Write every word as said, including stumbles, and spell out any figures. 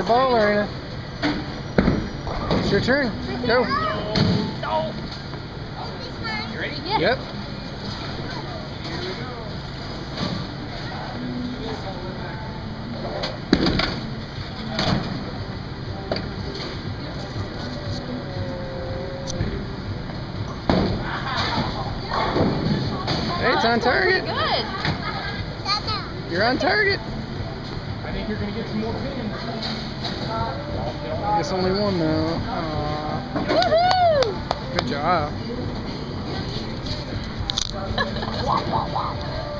the ball, Lorena. It's your turn. Go. No. You ready? Yes. Yep. Hey, it's on target. Good. You're on target. I think you're going to get some more pins. I guess only one now. Aww. Woohoo! Good job.